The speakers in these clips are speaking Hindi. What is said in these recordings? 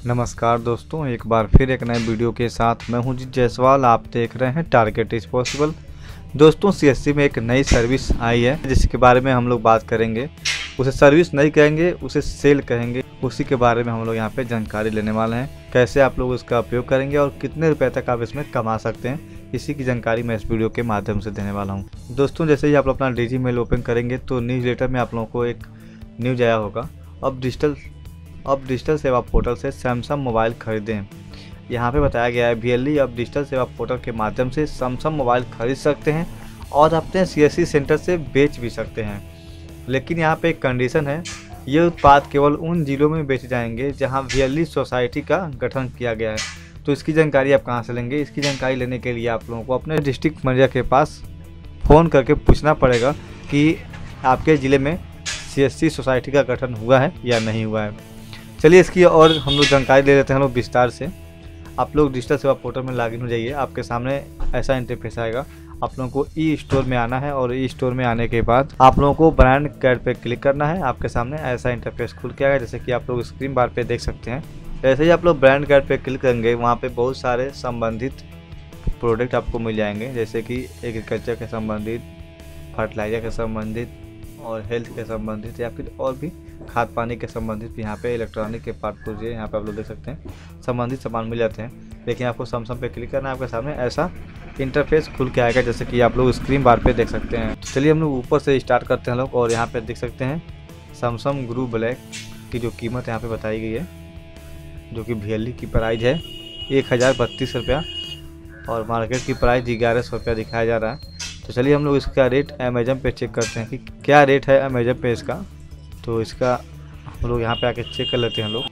नमस्कार दोस्तों, एक बार फिर एक नए वीडियो के साथ मैं हूं जी जायसवाल। आप देख रहे हैं टारगेट इज पॉसिबल। दोस्तों, सीएससी में एक नई सर्विस आई है जिसके बारे में हम लोग बात करेंगे। उसे सर्विस नहीं कहेंगे, उसे सेल कहेंगे। उसी के बारे में हम लोग यहां पे जानकारी लेने वाले हैं। कैसे आप लोग इसका उपयोग करेंगे और कितने रुपए तक आप इसमें कमा सकते हैं, इसी की जानकारी मैं इस वीडियो के माध्यम से देने वाला हूँ। दोस्तों, जैसे ही आप अपना डिजी मेल ओपन करेंगे तो न्यूज़ लेटर में आप लोगों को एक न्यूज आया होगा। अब डिजिटल सेवा पोर्टल से सैमसंग मोबाइल खरीदें। यहाँ पे बताया गया है VLE अब डिजिटल सेवा पोर्टल के माध्यम से सैमसंग मोबाइल खरीद सकते हैं और अपने CSC सेंटर से बेच भी सकते हैं। लेकिन यहाँ पे एक कंडीशन है, ये उत्पाद केवल उन जिलों में बेचे जाएंगे जहाँ VLE सोसाइटी का गठन किया गया है। तो इसकी जानकारी आप कहाँ से लेंगे? इसकी जानकारी लेने के लिए आप लोगों को अपने डिस्ट्रिक्ट मैनेजर के पास फ़ोन करके पूछना पड़ेगा कि आपके ज़िले में CSC सोसाइटी का गठन हुआ है या नहीं हुआ है। चलिए इसकी और हम लोग जानकारी ले लेते हैं लोग विस्तार से। आप लोग डिजिटल सेवा पोर्टल में लॉगिन हो जाइए। आपके सामने ऐसा इंटरफेस आएगा। आप लोगों को ई स्टोर में आना है और ई स्टोर में आने के बाद आप लोगों को ब्रांड कार्ड पे क्लिक करना है। आपके सामने ऐसा इंटरफेस खुल के आएगा, जैसे कि आप लोग स्क्रीन बार पे देख सकते हैं। जैसे ही आप लोग ब्रांड कार्ड पे क्लिक करेंगे, वहाँ पे बहुत सारे संबंधित प्रोडक्ट आपको मिल जाएंगे, जैसे कि एग्रीकल्चर के संबंधित, फर्टिलाइजर के संबंधित और हेल्थ के संबंधित, या फिर और भी खाद पानी के संबंधित भी। यहाँ पे इलेक्ट्रॉनिक के पार्ट पुर्जे यहाँ पे आप लोग देख सकते हैं, संबंधित सामान मिल जाते हैं। लेकिन आपको सैमसंग पे क्लिक करना है। आपके सामने ऐसा इंटरफेस खुल के आएगा, जैसे कि आप लोग स्क्रीन बार पे देख सकते हैं। तो चलिए हम लोग ऊपर से स्टार्ट करते हैं लोग। और यहाँ पे देख सकते हैं सैमसंग ग्रू ब्लैक की जो कीमत यहाँ पे बताई गई है, जो कि VLE की प्राइस है 1032 रुपया और मार्केट की प्राइस 1100 रुपया दिखाया जा रहा है। तो चलिए हम लोग इसका रेट अमेजन पे चेक करते हैं कि क्या रेट है अमेजन पे इसका। तो इसका हम लोग यहाँ पे आके चेक कर लेते हैं लोग।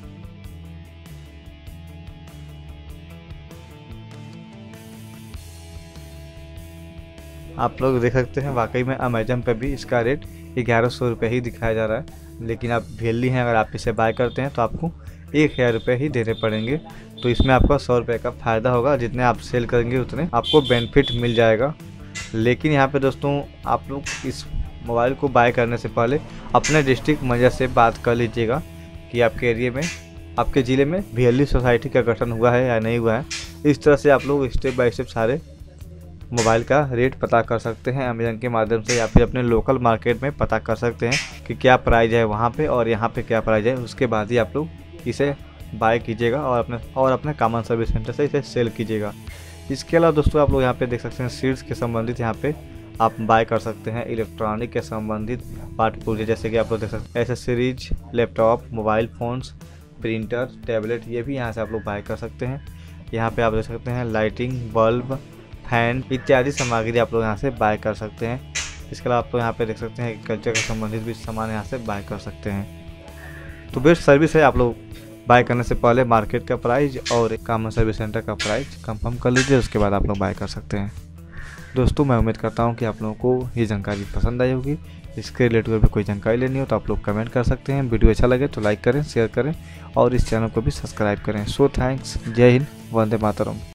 आप लोग देख सकते हैं वाकई में अमेजन पे भी इसका रेट 1100 रुपये ही दिखाया जा रहा है। लेकिन आप VLE हैं, अगर आप इसे बाय करते हैं तो आपको 1000 रुपये ही देने पड़ेंगे। तो इसमें आपका 100 रुपये का फ़ायदा होगा। जितने आप सेल करेंगे उतने आपको बेनिफिट मिल जाएगा। लेकिन यहाँ पे दोस्तों, आप लोग इस मोबाइल को बाय करने से पहले अपने डिस्ट्रिक्ट मैनेजर से बात कर लीजिएगा कि आपके एरिया में, आपके ज़िले में VLE सोसाइटी का गठन हुआ है या नहीं हुआ है। इस तरह से आप लोग स्टेप बाय स्टेप सारे मोबाइल का रेट पता कर सकते हैं अमेजन के माध्यम से, या फिर अपने लोकल मार्केट में पता कर सकते हैं कि क्या प्राइस है वहाँ पे और यहाँ पे क्या प्राइस है। उसके बाद ही आप लोग इसे बाय कीजिएगा और अपने कॉमन सर्विस सेंटर से इसे सेल कीजिएगा। इसके अलावा दोस्तों, आप लोग यहाँ पे देख सकते हैं सीड्स के संबंधित यहाँ पे आप बाय कर सकते हैं। इलेक्ट्रॉनिक के संबंधित पार्ट पुर्जे, जैसे कि आप लोग देख सकते हैं accessories, laptop, mobile phones, printer, tablet, ये भी यहाँ से आप लोग बाय कर सकते हैं। यहाँ पे आप देख सकते हैं लाइटिंग, बल्ब, फैन इत्यादि सामग्री आप लोग यहाँ से बाय कर सकते हैं। इसके अलावा आप लोग यहाँ पे देख सकते हैं कल्चर के संबंधित भी सामान यहाँ से बाय कर सकते हैं। तो बेस्ट सर्विस है। आप लोग बाय करने से पहले मार्केट का प्राइस और कॉमन सर्विस सेंटर का प्राइस कंफर्म कर लीजिए, उसके बाद आप लोग बाय कर सकते हैं। दोस्तों, मैं उम्मीद करता हूं कि आप लोगों को ये जानकारी पसंद आई होगी। इसके रिलेटेड भी कोई जानकारी लेनी हो तो आप लोग कमेंट कर सकते हैं। वीडियो अच्छा लगे तो लाइक करें, शेयर करें और इस चैनल को भी सब्सक्राइब करें। So thanks. जय हिंद, वंदे मातरम।